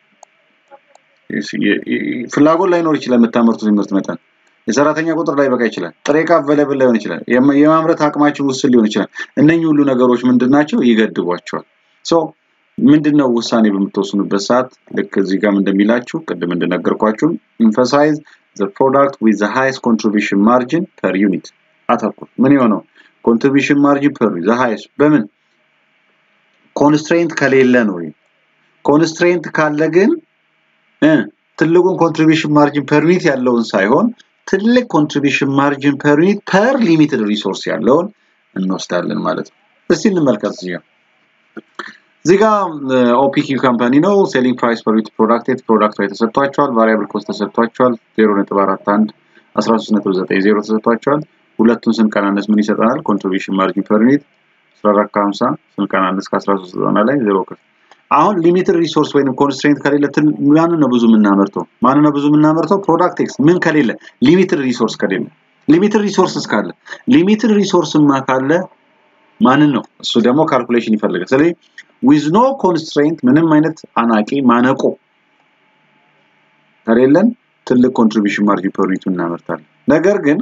ፍላጎት ላይ ኖር ይችላል መታመርቱ ምርት መጠን የሰራተኛ ቁጥር ላይ በቃ ይችላል ጥሬቃ አቬሌብል ላይሆን ይችላል የማምረት አቅማቸው ውስን ሊሆን ይችላል እነኚህ ሁሉ ነገሮች ምንድናቸው ይገድቧቸዋል ሶ ምንድነው ውሳኔ በመተወሰኑበት ሰዓት ልክ እዚህ ጋር እንደሚላችሁ ቀደም እንደነገርኳችሁ emphasize the product with the highest contribution margin per unit አታውቁ ምን ይሆነው contribution margin per the highest በምን constraint ከሌለ ነው constraint ካለ ግን እ ትልቁን contribution margin per unit ያለውን ሳይሆን ትልቅ contribution margin per unit per limited resource ያለውን እንወስዳለን ማለት ነው እስቲ እንመልከት እዚህ ጋር ዚጋ ኦፒኪ ካምፓኒ ነው ሴሊንግ ፕራይስ ፐር ዩኒት ፕሮዳክት ኤት ፕሮዳክት ላይ ተሰጥቷቸዋል ቫሪያብል ኮስት ተሰጥቷቸዋል ዜሮ ነጥብ አራት አንድ አስራ ሶስት ነጥብ ዘጠኝ ዜሮ ተሰጥቷቸዋል ሁለቱን ስንቀናነስ ምን ይሰጣናል ኮንትሪቢዩሽን ማርጂን ፐር ዩኒት አስራ አራት ከሀምሳ ስንቀናነስ ከአስራ ሶስት ዞና ላይ ዜሮ አሁን ሊሚትድ ሪሶርስ ወይንም ኮንስትሬንት ከሌለ ማን ነው ብዙ ምናመርተው ማን ነው ብዙ ምናመርተው ፕሮዳክት ኤክስ ምን ከሌለ ሊሚትድ ሪሶርስ ከሌለ ሊሚትድ ሪሶርስስ ካለ ሊሚትድ ሪሶርስማ ካለ ማን ነው እሱ ደግሞ ካልኩሌሽን ይፈልጋል ስለዚህ with no constraint ምንም አይነት አናቂ ማነቆ ከሌለን ትልቅ ኮንትሪቢዩሽን ማርጂን ፐር ዩኒት እናመርታለን ነገር ግን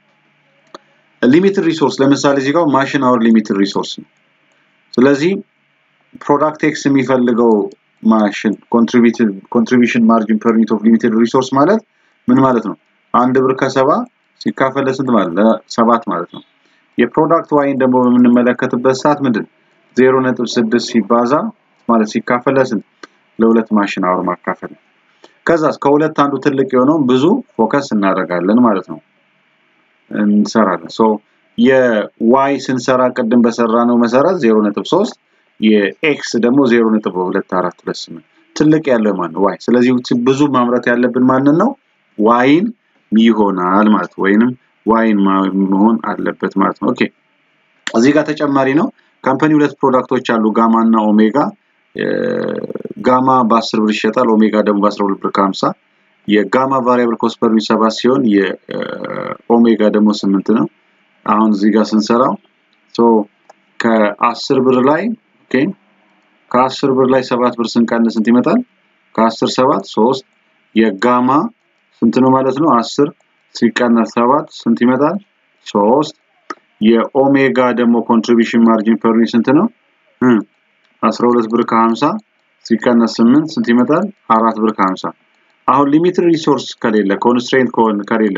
ሊሚትድ ሪሶርስ ለምሳሌ እዚህ ጋር ማሽን አወር ሊሚትድ ሪሶርስ ስለዚህ ፕሮዳክት ኤክስ የሚፈልገው ማሽን ኮንትሪቢዩትድ ኮንትሪቢዩሽን ማርጂን ፐር ዩኒት ኦፍ ሊሚትድ ሪሶርስ ማለት ምን ማለት ነው አንድ ብር ከሰባ ሲካፈል ለስንት ማለት ለሰባት ማለት ነው የፕሮዳክት ዋይን ደግሞ በመንመለከትበት ሰዓት ምንድን ዜሮ ነጥብ ስድስት ሲባዛ ማለት ሲካፈል ለስንት ለሁለት ማሽን አወር ማካፈል ከዛስ ከሁለት አንዱ ትልቅ የሆነው ብዙ ፎከስ እናደርጋለን ማለት ነው እንሰራለን ሶ የዋይ ስንሰራ ቀደም በሰራነው መሰረት ዜሮ ነጥብ ሶስት የኤክስ ደግሞ ዜሮ ነጥብ ሁለት አራት ሁለት ስምንት ትልቅ ያለው ማን ዋይ ስለዚህ ብዙ ማምረት ያለብን ማን ነው ዋይን ይሆናል ማለት ወይንም ዋይን መሆን አለበት ማለት ነው ኦኬ እዚህ ጋር ተጨማሪ ነው ካምፓኒ ሁለት ፕሮዳክቶች አሉ ጋማ እና ኦሜጋ ጋማ በ10 ብር ይሸጣል ኦሜጋ ደግሞ በ12 ብር ከሀምሳ የጋማ ቫሪያብል ኮስት ፐር ዩኒት ሰባት ሲሆን የኦሜጋ ደግሞ ስምንት ነው አሁን እዚህ ጋር ስንሰራው ሶ ከ10 ብር ላይ ኦኬ ከ10 ብር ላይ ሰባት ብር ስንቀንስ ስንት ይመጣል ከ10 ሰባት ሶስት የጋማ ስንት ነው ማለት ነው አስር ሲቀነስ ሰባት ስንት ይመጣል ሶስት የኦሜጋ ደግሞ ኮንትሪቢዩሽን ማርጂን ፐር ዩኒት ስንት ነው አስራ ሁለት ብር ከሀምሳ ሲቀነስ ስምንት ስንት ይመጣል አራት ብር ከሀምሳ አሁን ሊሚትድ ሪሶርስ ከሌለ ኮንስትሬንት ከሆነ ከሌለ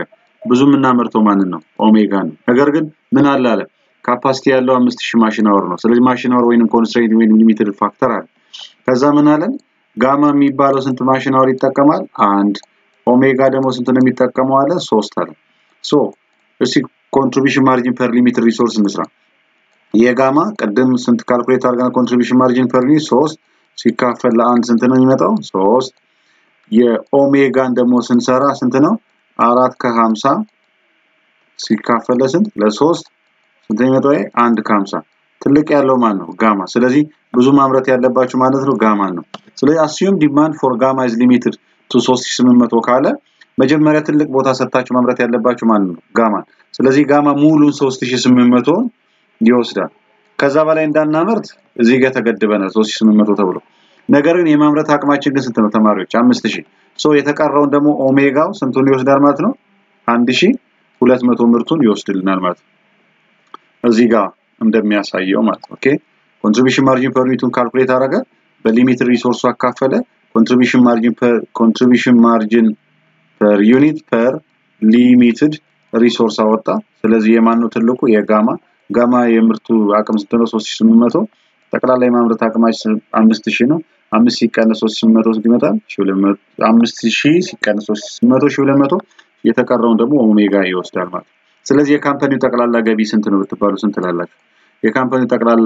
ብዙ ምናመርተው ማንን ነው ኦሜጋ ነው ነገር ግን ምን አለ አለ ካፓሲቲ ያለው አምስት ሺህ ማሽን አወር ነው ስለዚህ ማሽን አወር ወይንም ኮንስትሬንት ወይንም ሊሚትድ ፋክተር አለ ከዛ ምን አለን ጋማ የሚባለው ስንት ማሽን አወር ይጠቀማል አንድ ኦሜጋ ደግሞ ስንት ነው የሚጠቀመው አለ ሶስት አለ ሶ እሺ ኮንትሪቢዩሽን ማርጂን ፐር ሊሚት ሪሶርስ እንስራ የጋማ ቀደም ስንት ካልኩሌት አድርገን ኮንትሪቢዩሽን ማርጂን ፐር ሊሚት ሶስት ሲካፈል ለአንድ ስንት ነው የሚመጣው ሶስት የኦሜጋን ደግሞ ስንሰራ ስንት ነው አራት ከሀምሳ ሲካፈል ለስንት ለሶስት ስንት ነው የሚመጣው አንድ ከሀምሳ ትልቅ ያለው ማን ነው ጋማ ስለዚህ ብዙ ማምረት ያለባችሁ ማለት ነው ጋማ ነው ስለዚህ assume demand for gamma is limited to ሶስት ሺህ ስምንት መቶ ካለ መጀመሪያ ትልቅ ቦታ ሰጣችሁ ማምረት ያለባችሁ ማለት ነው ጋማ ስለዚህ ጋማ ሙሉን ሶስት ሺህ ስምንት መቶ ይወስዳል ከዛ በላይ እንዳናመርት እዚህ ጋር ተገድበናል ሶስት ሺህ ስምንት መቶ ተብሎ ነገር ግን የማምረት አቅማችን ግን ስንት ነው ተማሪዎች አምስት ሺህ ሶ የተቀረውን ደግሞ ኦሜጋው ስንቱን ይወስዳል ማለት ነው አንድ ሺህ ሁለት መቶ ምርቱን ይወስድልናል ማለት ነው እዚህ ጋር እንደሚያሳየው ማለት ነው ኦኬ ኮንትሪቢዩሽን ማርጂን ፐር ዩኒቱን ካልኩሌት አደረገ በሊሚት ሪሶርሱ አካፈለ ኮንትሪቢዩሽን ማርጂን ፐር ኮንትሪቢዩሽን ማርጂን ፐር ዩኒት ፐር ሊሚትድ ሪሶርስ አወጣ ስለዚህ የማን ነው ትልቁ የጋማ ጋማ የምርቱ አቅም ስንት ነው ሶስት ሺህ ስምንት መቶ ጠቅላላ የማምረት አቅማችን አምስት ሺህ ነው አምስት ሲቀነስ ሶስት ሺህ ስምንት መቶ ይመጣል አምስት ሺህ ሲቀነስ ሶስት ሺህ ስምንት መቶ ሺህ ሁለት መቶ የተቀረውን ደግሞ ኦሜጋ ይወስዳል ማለት ስለዚህ የካምፓኒው ጠቅላላ ገቢ ስንት ነው ብትባሉ ስንት ላላችሁ የካምፓኒው ጠቅላላ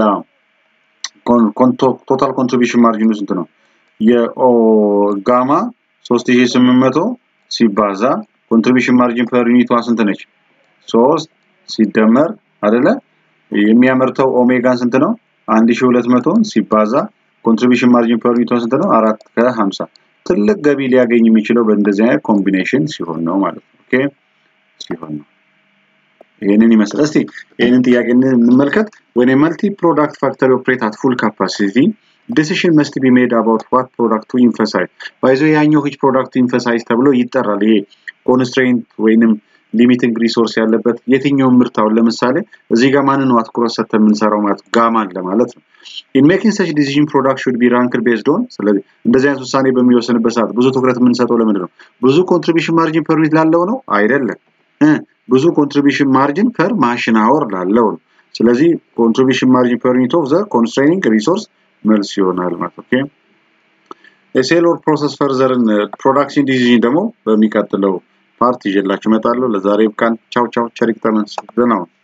ቶታል ኮንትሪቢዩሽን ማርጂኑ ስንት ነው የጋማ ሶስት ሺህ ስምንት መቶ ሲባዛ ኮንትሪቢዩሽን ማርጂን ፐር ዩኒት ስንት ነች ሶስት ሲደመር አይደለ የሚያመርተው ኦሜጋን ስንት ነው አንድ ሺህ ሁለት መቶ ሲባዛ ኮንትሪቢዩሽን ማርጂን ፐር ዩኒት ስንት ነው አራት ከሀምሳ ትልቅ ገቢ ሊያገኝ የሚችለው በእንደዚህ አይነት ኮምቢኔሽን ሲሆን ነው ማለት ነው ኦኬ ሲሆን ነው ይሄንን ይመስላል እስቲ ይሄንን ጥያቄ እንመልከት when a multi product factory operate at full capacity decision must be made about what product to emphasize ባይዞ ያኛው which product to emphasize ተብሎ ይጠራል ይሄ constraint ወይንም ሊሚቲንግ ሪሶርስ ያለበት የትኛው ምርታው ለምሳሌ እዚህ ጋር ማን ነው አትኩረት ሰጥተን የምንሰራው ማለት ጋማን ለማለት ነው in making such decision product should be ranked based on ስለዚህ እንደዚህ አይነት ውሳኔ በሚወሰንበት ሰዓት ብዙ ትኩረት የምንሰጠው ለምንድን ነው ብዙ ኮንትሪቢዩሽን ማርጂን ፐር ዩኒት ላለው ነው አይደለም ብዙ ኮንትሪቢዩሽን ማርጂን ፐር ማሽን አወር ላለው ነው ስለዚህ ኮንትሪቢዩሽን ማርጂን ፐር ዩኒት ኦፍ ዘ ኮንስትሬኒንግ ሪሶርስ መልስ ይሆናል ማለት ኦኬ ኤስኤል ኦር ፕሮሰስ ፈርዘርን ፕሮዳክሽን ዲሲዥን ደግሞ በሚቀጥለው ፓርት ይዤላችሁ መጣለሁ ለዛሬ ብቃን ቻው ቻው ቸሪክ ተመንስ ደህና